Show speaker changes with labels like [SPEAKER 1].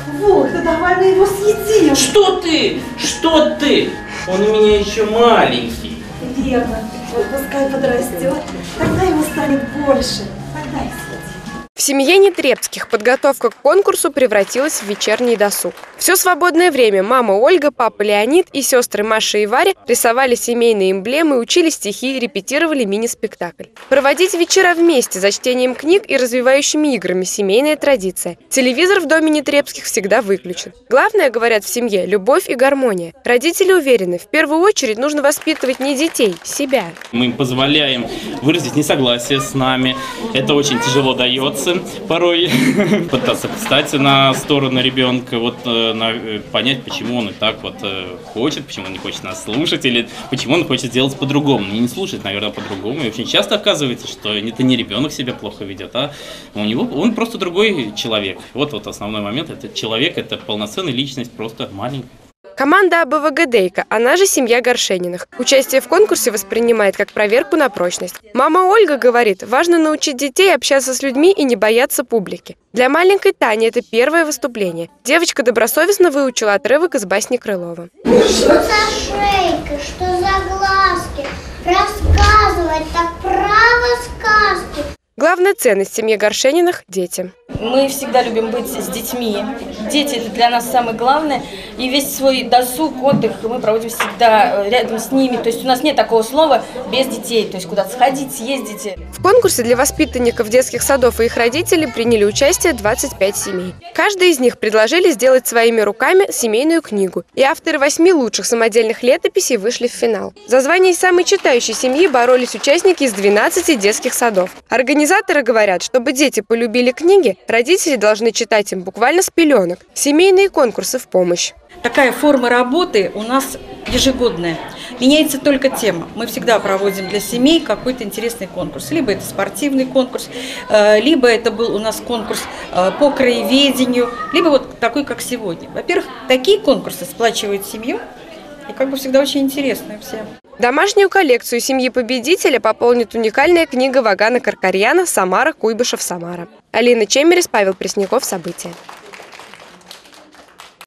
[SPEAKER 1] Вот, да давай мы его съедим.
[SPEAKER 2] Что ты? Что ты? Он у меня еще маленький.
[SPEAKER 1] Верно. Вот пускай подрастет, тогда его станет больше. Тогда и съедим.
[SPEAKER 3] В семье Нетребских подготовка к конкурсу превратилась в вечерний досуг. Все свободное время мама Ольга, папа Леонид и сестры Маша и Варя рисовали семейные эмблемы, учили стихи и репетировали мини-спектакль. Проводить вечера вместе за чтением книг и развивающими играми – семейная традиция. Телевизор в доме Нетребских всегда выключен. Главное, говорят в семье, любовь и гармония. Родители уверены, в первую очередь нужно воспитывать не детей, себя.
[SPEAKER 2] Мы им позволяем выразить несогласие с нами. Это очень тяжело дается порой. Пытаться встать на сторону ребенка, понять, почему он и так хочет, почему он не хочет нас слушать, или почему он хочет сделать по-другому. Не слушать, наверное, по-другому. И очень часто оказывается, что это не ребенок себя плохо ведет, а он просто другой человек. Вот основной момент. Это человек, это полноценная личность, просто маленькая.
[SPEAKER 3] Команда АБВГ-Дейка, она же семья Горшениных. Участие в конкурсе воспринимает как проверку на прочность. Мама Ольга говорит, важно научить детей общаться с людьми и не бояться публики. Для маленькой Тани это первое выступление. Девочка добросовестно выучила отрывок из басни Крылова.
[SPEAKER 4] Что за шейка, что за глазки? Рассказывать так право сказки.
[SPEAKER 3] Главная ценность семьи Горшениных – дети.
[SPEAKER 5] Мы всегда любим быть с детьми. Дети – это для нас самое главное. И весь свой досуг, отдых мы проводим всегда рядом с ними. То есть у нас нет такого слова без детей. То есть куда-то сходить, съездить.
[SPEAKER 3] В конкурсе для воспитанников детских садов и их родителей приняли участие 25 семей. Каждый из них предложили сделать своими руками семейную книгу. И авторы 8 лучших самодельных летописей вышли в финал. За звание самой читающей семьи боролись участники из 12 детских садов. Организаторы говорят, чтобы дети полюбили книги, родители должны читать им буквально с пеленок. Семейные конкурсы в помощь.
[SPEAKER 6] Такая форма работы у нас ежегодная. Меняется только тема. Мы всегда проводим для семей какой-то интересный конкурс. Либо это спортивный конкурс, либо это был у нас конкурс по краеведению, либо вот такой, как сегодня. Во-первых, такие конкурсы сплачивают семью и всегда очень интересные всем.
[SPEAKER 3] Домашнюю коллекцию семьи победителя пополнит уникальная книга Вагана Каркарьяна «Самара. Куйбышев. Самара». Алина Чемерис, Павел Пресняков. События.